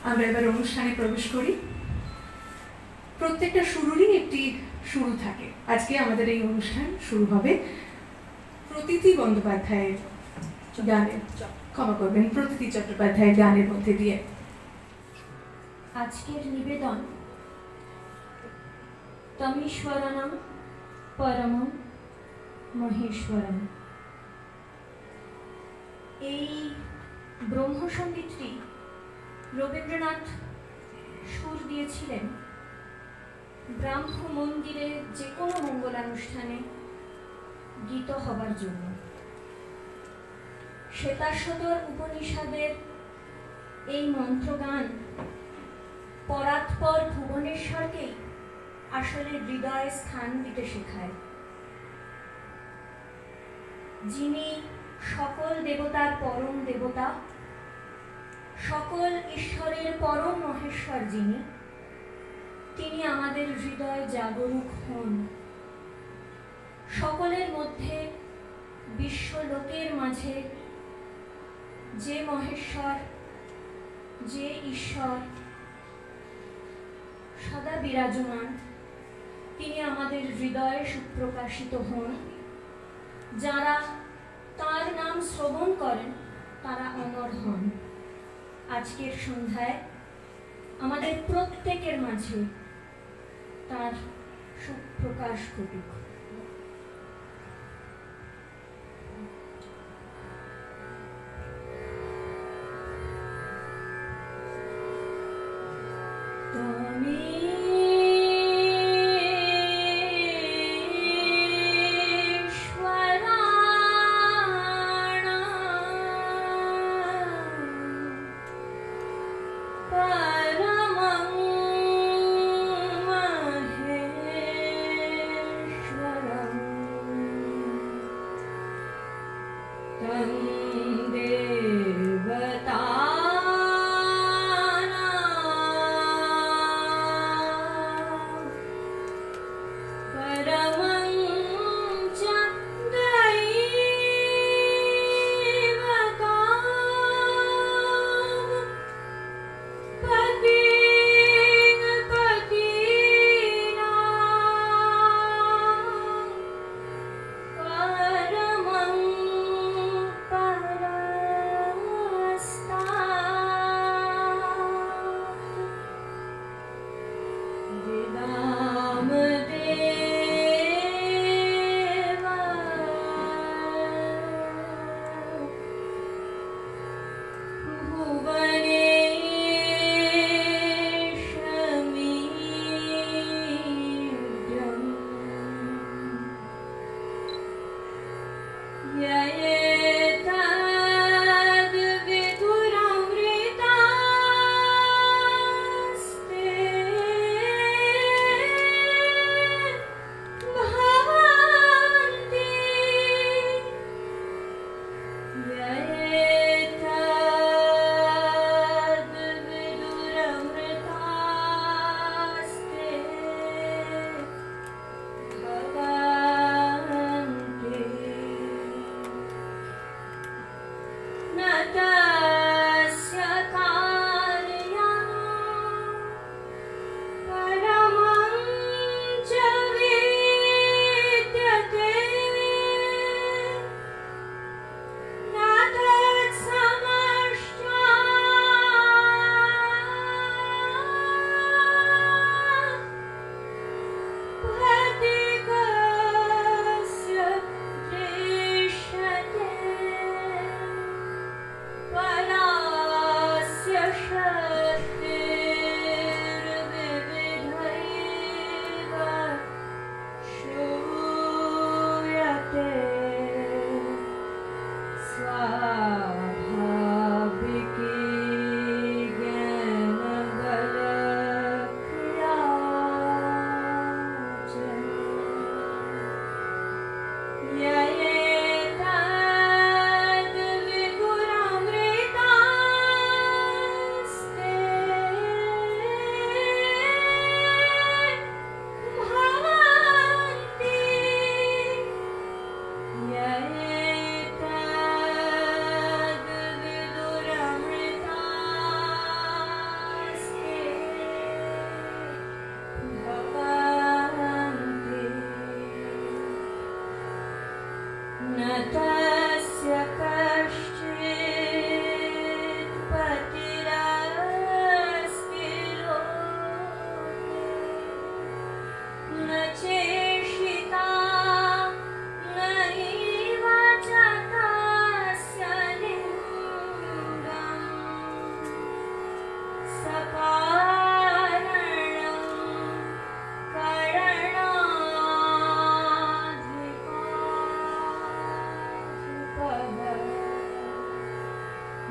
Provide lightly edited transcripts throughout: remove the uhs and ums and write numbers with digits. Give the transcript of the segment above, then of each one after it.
আমরা এবার অনুষ্ঠানে প্রবেশ করি। প্রত্যেকটা শুরুরই একটি শুরু থাকে। আজকে আমাদের এই অনুষ্ঠান শুরু হবে প্রতীতি বন্দ্যোপাধ্যায়ের গানের, ক্ষমা করবেন, প্রতীতি চট্টোপাধ্যায়ের গানের মধ্যে দিয়ে। আজকের নিবেদন তমীশ্বরণম পরমম মহেশ্বরম। এই ব্রহ্মসঙ্গীতটি রবীন্দ্রনাথ সুর দিয়েছিলেন ব্রাহ্ম মন্দিরে যে কোনো মঙ্গলানুষ্ঠানে গীত হবার জন্য। শ্বেতাশ্বতর উপনিষদের এই মন্ত্রগান পরাৎপর ভুবনেশ্বরকেই আসলে হৃদয়ে স্থান দিতে শেখায়, যিনি সকল দেবতার পরম দেবতা, সকল ঈশ্বরের পরম মহেশ্বর যিনি, তিনি আমাদের হৃদয় জাগরুক হন। সকলের মধ্যে বিশ্বলোকের মাঝে যে মহেশ্বর, যে ঈশ্বর সদা বিরাজমান, তিনি আমাদের হৃদয়ে সুপ্রকাশিত হন। যারা তার নাম শ্রবণ করেন তারা অমর হন। আজকের সন্ধ্যায় আমাদের প্রত্যেকের মাঝে তার সুপ্রকাশ ঘটুক। Shwara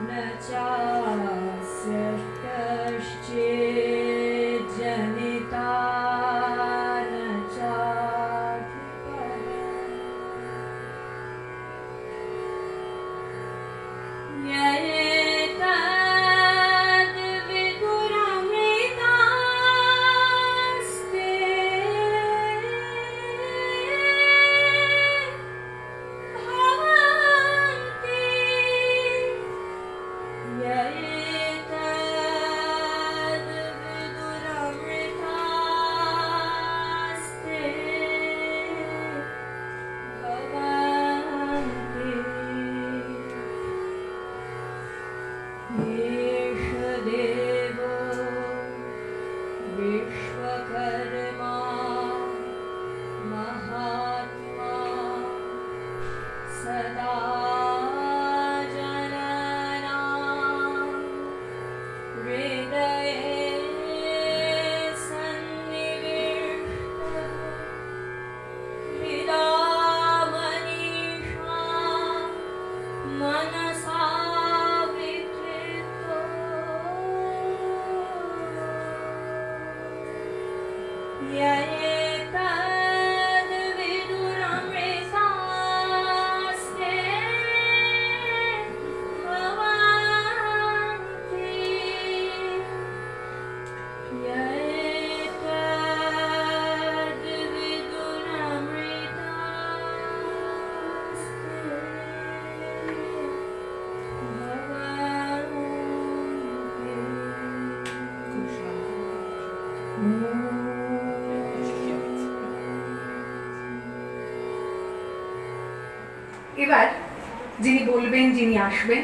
এবার যিনি বলবেন, যিনি আসবেন,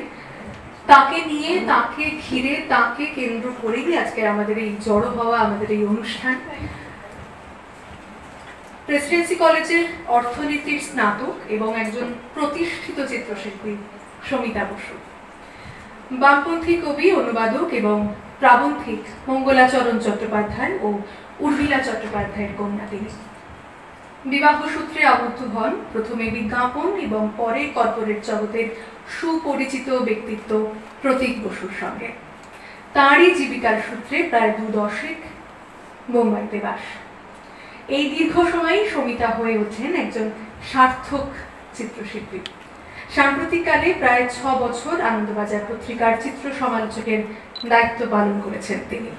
তাকে নিয়ে, তাকে ঘিরে, তাকে কেন্দ্র করেই আজকে আমাদের এই জড়ো হওয়া, আমাদের এই অনুষ্ঠান। প্রেসিডেন্সি কলেজের অর্থনীতির স্নাতক এবং একজন প্রতিষ্ঠিত চিত্রশিল্পী সমিতা বসু, বামপন্থী কবি, অনুবাদক এবং প্রাবন্ধিক মঙ্গলাচরণ চট্টোপাধ্যায় ও উর্মিলা চট্টোপাধ্যায়ের কন্যা তিনি। বিবাহ সূত্রে আবদ্ধ হন প্রথমে বিজ্ঞাপন এবং পরে কর্পোরেট জগতের সুপরিচিত ব্যক্তিত্ব প্রতীক বসুর সঙ্গে। তাঁরই জীবিকার সূত্রে প্রায় 2 দশক মুম্বাইতে বাস। এই দীর্ঘ সময়ই সমিতা হয়ে ওঠেন একজন সার্থক চিত্রশিল্পী। সাম্প্রতিককালে প্রায় 6 বছর আনন্দবাজার পত্রিকার চিত্র সমালোচকের দায়িত্ব পালন করেছেন তিনি।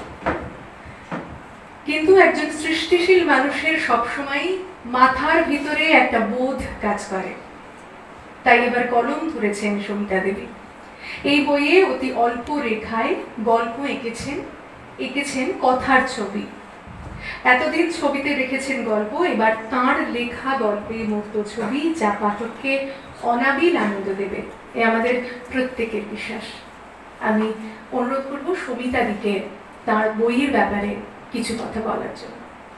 কিন্তু একজন সৃষ্টিশীল মানুষের সবসময় মাথার ভিতরে একটা বোধ কাজ করে, তাই এবার কলম ধরেছেন সমিতা দেবী। এই বইয়ে অতি অল্প রেখায় গল্প এঁকেছেন কথার ছবি। এতদিন ছবিতে রেখেছেন গল্প, এবার তাঁর লেখা গল্পে মুক্ত ছবি, যা পাঠককে অনাবিল আনন্দ দেবে, এ আমাদের প্রত্যেকের বিশ্বাস। আমি অনুরোধ করব সমিতা দিকে তাঁর বইয়ের ব্যাপারে কিছু কথা বলার জন্য।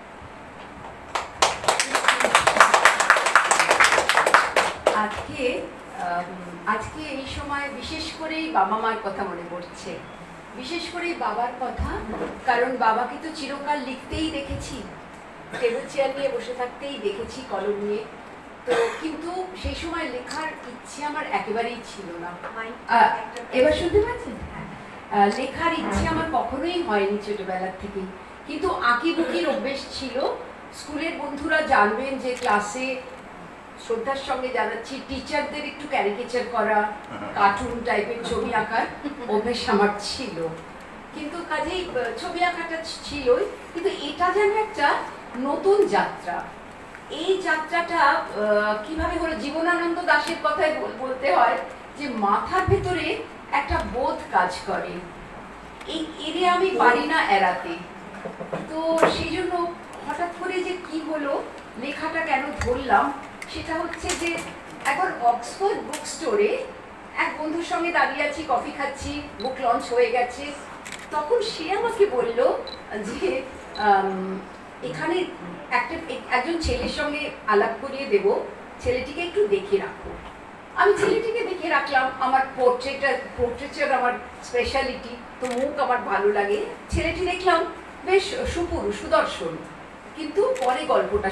আজকে এই সময় বিশেষ করেই বাবা মার কথা মনে পড়ছে, বিশেষ করে বাবার কথা, কারণ বাবাকে তো চিরকাল লিখতেই দেখেছি, টেবিল চেয়ার নিয়ে বসে থাকতেই দেখেছি কলম নিয়ে, তো কিন্তু সেই সময় লেখার ইচ্ছে আমার একেবারেই ছিল না। এবার শুনতে পাচ্ছেন? লেখার ইচ্ছে আমার কখনোই হয়নি ছোটবেলার থেকে, কিন্তু আঁকিবুকির অভ্যেস ছিল। স্কুলের বন্ধুরা জানবেন যে ক্লাসে, শ্রদ্ধার সঙ্গে জানাচ্ছি, টিচারদের একটু ক্যারিকেচার করা, কার্টুন টাইপের ছবি আঁকার অভ্যেস আমার ছিল, কিন্তু কাজেই ছবি আঁকাটা ছিলই, কিন্তু এটা যেন একটা নতুন যাত্রা। এই যাত্রাটা কিভাবে হলো, জীবনানন্দ দাশের কথায় বলতে হয় যে মাথার ভেতরে একটা বোধ কাজ করে, এরে আমি পারি না এড়াতে। তো সেই জন্য হঠাৎ করে যে কি হলো, লেখাটা কেন ধরলাম, সেটা হচ্ছে যে একবার অক্সফোর্ড বুক স্টোরে এক বন্ধুর সঙ্গে দাঁড়িয়ে আছি, কফি খাচ্ছি, বুক লঞ্চ হয়ে গেছে, তখন সে আমাকে বলল যে এখানে একজন ছেলের সঙ্গে আলাপ করিয়ে দেব, ছেলেটিকে একটু দেখে রাখো। আমি ছেলেটিকে দেখে রাখলাম, আমার পোর্ট্রেটের আমার স্পেশালিটি, তো মুখ আমার ভালো লাগে। ছেলেটি দেখলাম বেশ সুপুরুষ, সুদর্শন, কিন্তু পরে গল্পটা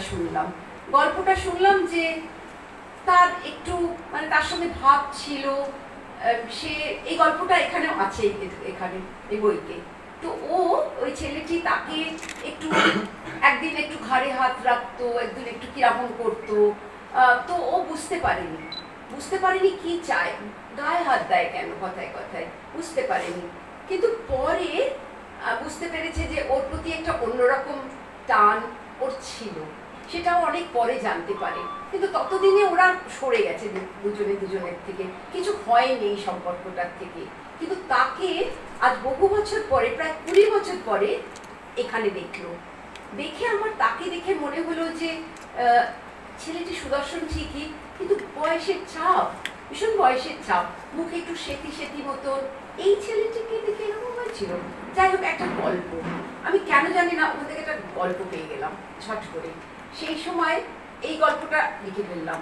শুনলাম যে তার একটু তার সঙ্গে ভাব ছিল, সে এই গল্পটা এখানেও আছে, এখানে এই বইতে। তো ও ওই ছেলেটি তাকে একটু একদিন একটু ঘাড়ে হাত রাখতো, একদিন একটু কিরকম করতো, তো ও বুঝতে পারেনি কি চায়, গায়ে হাত দেয় কেন কথায় কথায়, বুঝতে পারেনি। কিন্তু পরে বুঝতে পেরেছে যে ওর প্রতি একটা অন্যরকম টান ওর ছিল, সেটাও অনেক পরে জানতে পারে। কিন্তু ততদিনে ওরা সরে গেছে দুজনের থেকে, কিছু হয়নি এই সম্পর্কটার থেকে। কিন্তু তাকে আজ বহু বছর পরে, প্রায় 20 বছর পরে এখানে দেখে আমার তাকে দেখে মনে হলো যে ছেলেটি সুদর্শন ঠিকই, কিন্তু বয়সের ছাপ, ভীষণ বয়সের ছাপ, মুখে একটু সেতি মতন। এই ছেলেটিকে দেখে এরকম হয়েছিল। যাই হোক, একটা গল্প, আমি কেন জানি না ওখান থেকে একটা গল্প পেয়ে গেলাম ছট করে। সেই সময় এই গল্পটা লিখে ফেললাম।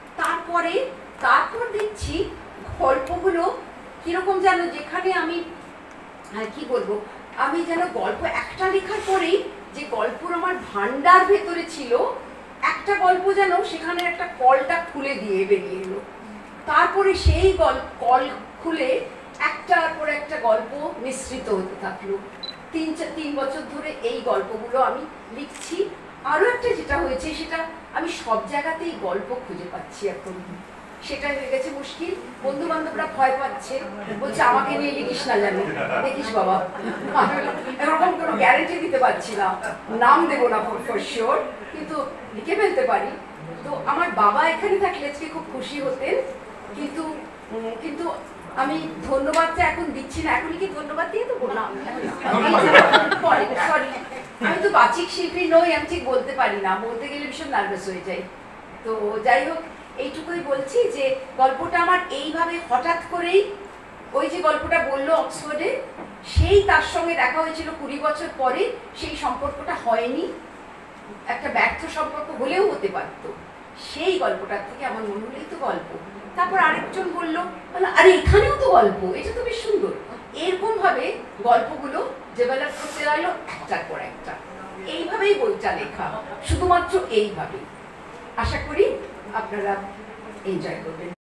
তারপর দেখছি গল্পগুলো কিরকম যেন, যেখানে আমি কি বলবো, আমি যেন গল্প একটা লেখার পরেই যে গল্পর আমার ভান্ডার ভেতরে ছিল, একটা গল্প যেন সেখানে একটা কলটা খুলে দিয়ে বেরিয়ে এলো। তারপরে সেই কল খুলে একটার পর একটা গল্প মিশ্রিত হতে থাকলো। 3 বছর ধরে এই গল্পগুলো আমি লিখছি। আরো একটা যেটা হয়েছে, সেটা আমি সব জায়গাতেই গল্প খুঁজে পাচ্ছি এখন, সেটা হয়ে গেছে মুশকিল। বন্ধু বান্ধবরা ভয় পাচ্ছে, বলছে আমাকে নিয়ে লিখিস না, জানি দেখিস বাবা, এরকম কোনো গ্যারেন্টি দিতে পারছি না, নাম দেবো না ফর শিওর, কিন্তু লিখে ফেলতে পারি। তো আমার বাবা এখানে থাকলে আজকে খুব খুশি হতেন, কিন্তু আমি ধন্যবাদটা এখন দিচ্ছি না। এখন কি ধন্যবাদ দিয়ে দেবো না? সরি, আমি তো বাচিক শিল্পী নই, আমি ঠিক বলতে পারি না, বলতে গেলে ভীষণ নার্ভাস হয়ে যাই। তো যাই হোক, এইটুকুই বলছি যে গল্পটা আমার এইভাবে হঠাৎ করেই, ওই যে গল্পটা বললো অক্সফোর্ডে, সেই তার সঙ্গে দেখা হয়েছিল 20 বছর পরে, সেই সম্পর্কটা হয়নি, একটা ব্যর্থ সম্পর্ক হলেও হতে পারতো। সেই গল্পটার থেকে আমার মনে হলেই তো গল্প। তারপর আরেকজন বললো, আরে এখানেও তো গল্প, এটা তো বেশ সুন্দর। এরকম ভাবে গল্পগুলো ডেভেলপ করতে লাগলো একটার পর একটা। এইভাবেই বইটা লেখা, শুধুমাত্র এইভাবেই। আশা করি আপনারা এনজয় করবেন।